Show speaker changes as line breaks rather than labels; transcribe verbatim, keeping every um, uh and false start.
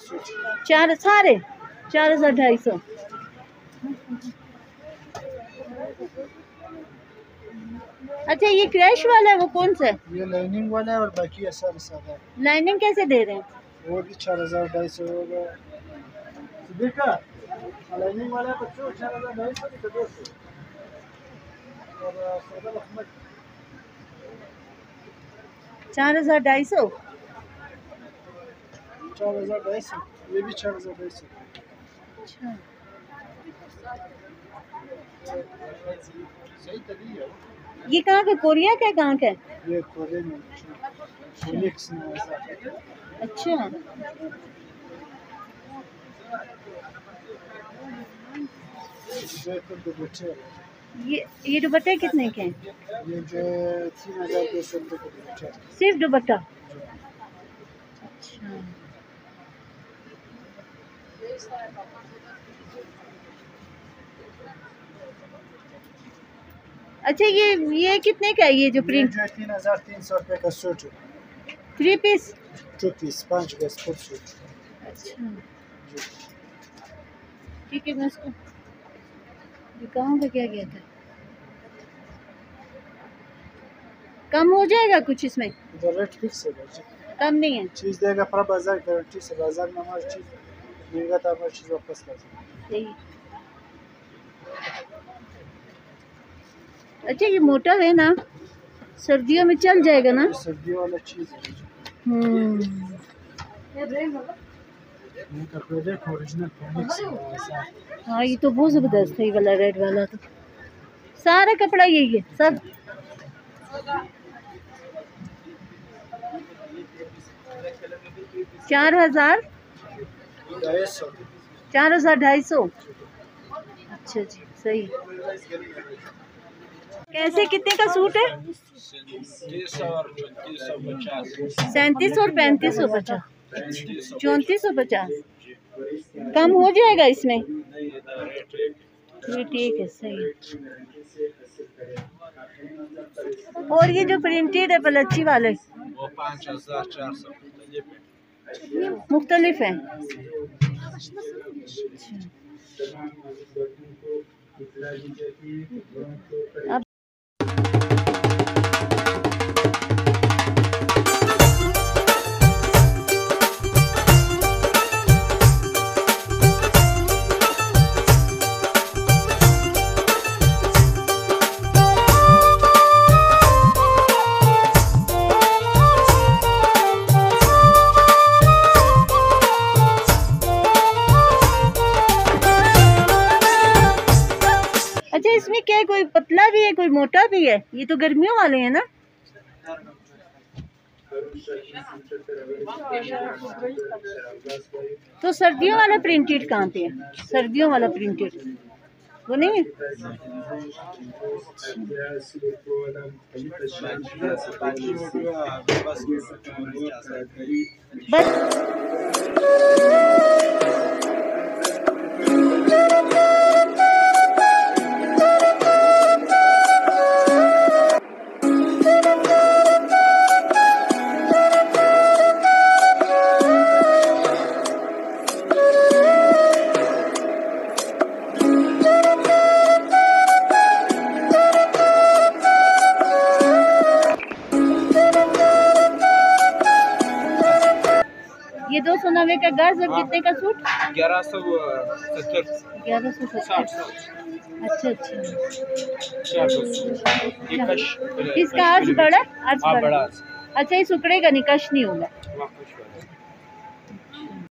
चार सारे चार हजार ढाई सौ। अच्छा ये क्रैश वाला है वो कौन सा है?
ये लाइनिंग वाला है और बाकी ऐसा सादा है।
लाइनिंग कैसे दे रहे हैं?
वो भी चार हजार ढाई सौ होगा। देखा लाइनिंग वाला बच्चों चार हजार ढाई सौ और सादा लखनऊ
चार हजार ढाई सौ
चार हजार ढाई सौ ये भी चार हजार ढाई सौ।
अच्छा
सही तभी है।
ये कहाँ का कोरिया का कहाँ का है?
ये कोरिया में फिनिक्स में ऐसा।
अच्छा ये ये दुपट्टे कितने के हैं?
ये जो तीन हजार दो सौ रुपये का दुपट्टा
सिर्फ दुपट्टा। अच्छा अच्छा ये ये कितने का है? ये जो प्रिंट
जो तीन हजार तीन सौ रुपये का suit
three piece
two piece पाँच गज फुल सूट।
अच्छा ठीक है मैं इसको कहाँ पे क्या गया था? कम हो जाएगा कुछ इसमें?
रेट फिक्स है
कम नहीं है।
चीज़ देगा पर बाजार गारंटी से बाजार में हमारी चीज़ महंगा था हमारी चीज़ वापस कर
सही। अच्छा ये मोटा है ना सर्दियों में चल जाएगा ना?
सर्दियों वाला चीज़ है।
हम्म हाँ ये तो बहुत ज़बरदस्त है ये वाला रेड वाला तो सारा कपड़ा यही है सब। चार हजार चार हजार ढाई सौ। अच्छा जी सही। कैसे कितने का सूट है? सैंतीस और पैंतीस सौ पचास चौंतीस सौ पचास। कम हो जाएगा इसमें? ये ठीक है सही। और ये जो प्रिंटेड है पलच्ची वाले
वो पाँच हजार चार सौ
मुख्तलिफ है। अब अच्छा इसमें क्या है? कोई पतला भी है कोई मोटा भी है? ये तो गर्मियों वाले हैं ना? तो सर्दियों वाला प्रिंटेड कहाँ पे है? सर्दियों वाला प्रिंटेड वो नहीं है? बस ये दो सौ नब्बे का गज और कितने का सूट?
ग्यारह सौ सत्तर
ग्यारह सौ सत्तर। अच्छा अच्छा इसका अर्ज बड़ा अर्ज बड़ा। अच्छा ये सुकड़ेगा निकश नहीं होगा।